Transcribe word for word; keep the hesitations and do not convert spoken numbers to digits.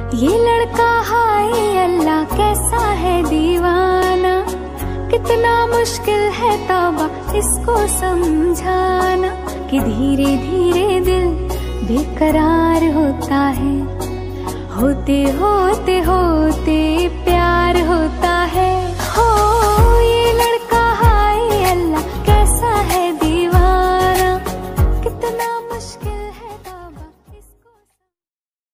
ये लड़का हाय अल्लाह कैसा है दीवाना, कितना मुश्किल है तौबा इसको समझाना, कि धीरे धीरे दिल बेकरार होता है, होते होते होते प्यार